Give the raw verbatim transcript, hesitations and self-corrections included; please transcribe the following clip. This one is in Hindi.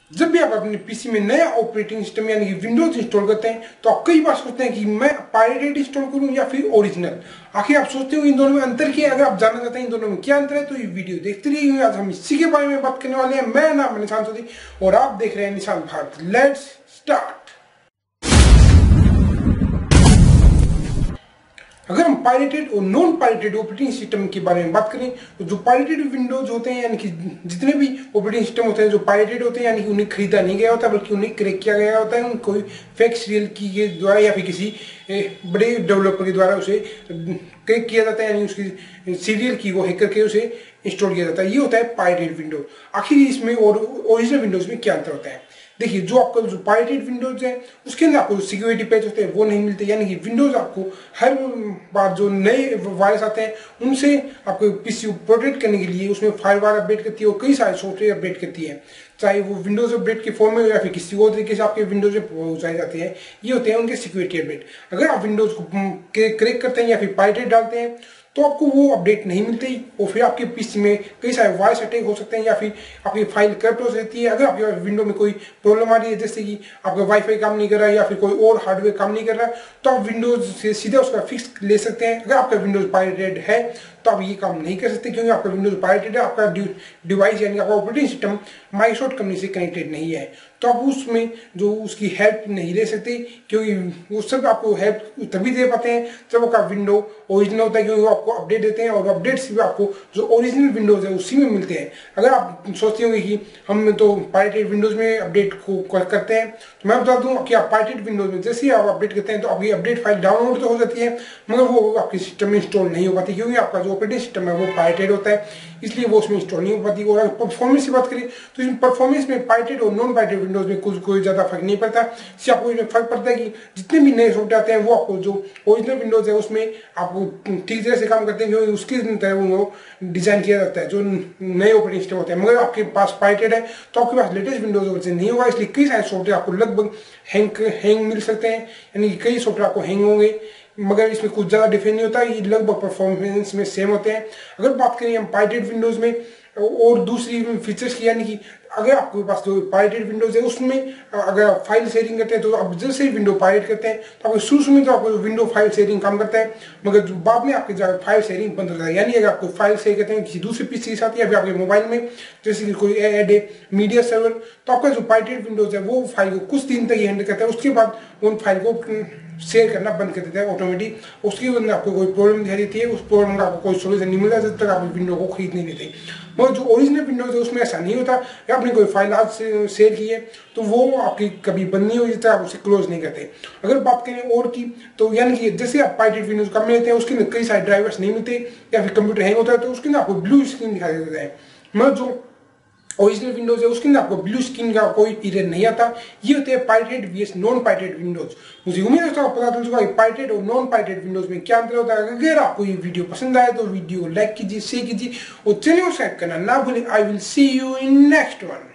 जब भी आप अपने पीसी में नया ऑपरेटिंग सिस्टम यानी कि विंडोज इंस्टॉल करते हैं तो आप कई बार सोचते हैं कि मैं पायरेटेड इंस्टॉल करूं या फिर ओरिजिनल। आखिर आप सोचते हो इन दोनों में अंतर क्या है? अगर आप जानना चाहते हैं इन दोनों में क्या अंतर है तो ये वीडियो देखते रहिए। आज हम इसी के बारे में बात करने वाले हैं। मेरा नाम है निशान चौधरी और आप देख रहे हैं निशान भारत। Let's start. अगर हम पायरेटेड और नॉन पायरेटेड ऑपरेटिंग सिस्टम के बारे में बात करें तो जो पायरेटेड विंडोज होते हैं यानी कि जितने भी ऑपरेटिंग सिस्टम होते हैं जो पायरेटेड होते हैं यानी कि उन्हें खरीदा नहीं गया होता बल्कि उन्हें क्रैक किया गया होता है। उन कोई फेक सीरियल की के द्वारा या फिर किसी बड़े डेवलपर के द्वारा उसे क्रैक किया जाता है यानी उसकी सीरियल की वो हैक करके उसे इंस्टॉल किया जाता है। ये होता है पायरेटेड विंडोज। आखिर इसमें और ओरिजिनल विंडोज में क्या अंतर होता है? देखिए, जो आपका जो पायरेटेड विंडोज है उसके अंदर आपको जो सिक्योरिटी पैच होते हैं वो नहीं मिलते, यानी कि विंडोज आपको हर बार जो नए वायरस आते हैं उनसे आपको पीसी को प्रोटेक्ट करने के लिए उसमें फायरवॉल अपडेट करती है और कई सारे सॉफ्टवेयर अपडेट करती है, चाहे वो विंडोज अपडेट के फॉर्म में या फिर किसी और तरीके से आपके विंडोज में पहुंचाए जाते हैं। ये होते हैं उनके सिक्योरिटी अपडेट। अगर आप विंडोज को क्रैक करते हैं या फिर पायरेटेड डालते हैं तो आपको वो अपडेट नहीं मिलती और फिर आपके पीसी में कई सारे वायरस अटैक हो सकते हैं या फिर आपकी फाइल करप्ट हो सकती है। अगर आपके विंडो में कोई प्रॉब्लम आ रही है जैसे कि आपका वाईफाई काम नहीं कर रहा है या फिर कोई और हार्डवेयर काम नहीं कर रहा तो आप विंडोज से सीधा उसका फिक्स ले सकते हैं। अगर आपका विंडोज पायरेटेड है तो आप ये काम नहीं कर सकते क्योंकि आपका विंडोज पायरेटेड है। आपका डिवाइस यानी आपका ऑपरेटिंग सिस्टम माइक्रोसॉफ्ट कंपनी से कनेक्टेड नहीं है तो आप उसमें जो उसकी हेल्प नहीं ले सकते क्योंकि वो सब आपको हेल्प तभी दे पाते हैं जब आपका विंडो ओरिजिनल होता है, क्योंकि वो आपको अपडेट देते हैं और अपडेट्स भी आपको जो ओरिजिनल विंडोज है उसी में मिलते हैं। अगर आप सोचते होंगे कि हम तो पायरेटेड विंडोज में अपडेट को करते हैं तो मैं बता दूं कि आप पायरेटेड विंडोज में जैसे ही आप अपडेट करते हैं तो आपकी अपडेट फाइल डाउनलोड तो हो जाती है मगर वो आपके सिस्टम में इंस्टॉल नहीं हो पाती क्योंकि आपका जो ऑपरेटिंग सिस्टम है वो पायरेटेड होता है, इसलिए वो उसमें इंस्टॉल नहीं हो पाती। और अगर परफॉर्मेंस की बात करें तो इन परफॉर्मेंस में पायरेटेड और नॉन पायरेटेड विंडोज में कुछ कोई ज्यादा फर्क नहीं पड़ता। इससे आपको फर्क पड़ता है कि जितने भी नए सॉफ्टवेयर आते हैं वो आपको जो ओरिजिनल विंडोज है उसमें आपको ठीक तरह से काम करते हैं क्योंकि उसकी तरह वो डिजाइन किया जाता है जो नए ऑपरेटिंग सिस्टम होते हैं। मगर आपके पास पायरेटेड है तो आपके पास लेटेस्ट विंडोज वर्जन नहीं होगा, इसलिए कई सारे सॉफ्टवेयर आपको लगभग हैंग हैंग मिल सकते हैं, यानी कि कई सॉफ्टवेयर आपको हैंग होंगे मगर इसमें कुछ ज्यादा डिफरेंस नहीं होता। ये लगभग परफॉर्मेंस में सेम होते हैं। अगर बात करें हम पायरेटेड विंडोज में और दूसरी फीचर्स की, यानी कि अगर आपके पास जो पायरेटेड विंडोज है उसमें अगर आप फाइल शेयरिंग करते हैं तो आप जैसे ही विंडो पायरेट करते हैं तो आपको शुरू शुरू में तो आपको विंडो फाइल शेयरिंग काम करता है मगर जो बाद में आपके जाकर फाइल शेयरिंग बंद हो जाता है। यानी अगर आपको फाइल शेयर करते हैं किसी दूसरे पीसी के साथ या फिर आपके मोबाइल में जैसे कि कोई ऐड है मीडिया सर्वर तो आपका जो पायरेटेड विंडोज है वो फाइल को कुछ दिन तक ही हैंडल करता है, उसके बाद उन फाइल को शेयर करना बंद कर देता है ऑटोमेटिक। उसके बाद आपको कोई प्रॉब्लम दिखाई देती है, उस प्रॉब्लम का आपको कोई सोल्यूशन नहीं मिलता जब तक आप विंडो को खरीद नहीं लेते। मगर जो ओरिजिनल विंडोज है उसमें ऐसा नहीं होता। अगर आपने कोई फाइल आज से शेयर की है तो वो आपकी कभी बंद नहीं होगी जब तक आप उसे क्लोज नहीं करते। अगर बात करें और की तो यानी कि जैसे आप पायरेटेड विंडोज कम लेते हैं उसके अंदर कई सारे ड्राइवर्स नहीं मिलते या फिर कंप्यूटर हैंग होता है तो उसके अंदर आपको ब्लू स्क्रीन दिखाई देता है। मगर जो ओरिजिनल विंडोज है उसके अंदर आपको ब्लू स्क्रीन का कोई एरर नहीं आता। ये होते हैं pirated vs non pirated Windows. मुझे उम्मीद है आपको पता चल चुका है पायरेटेड और नॉन पायरेटेड विंडोज में क्या अंतर होता है। अगर आपको ये वीडियो पसंद आए तो वीडियो लाइक कीजिए, शेयर कीजिए और चैनल को सब्सक्राइब करना ना भूलें। I will see you in next one.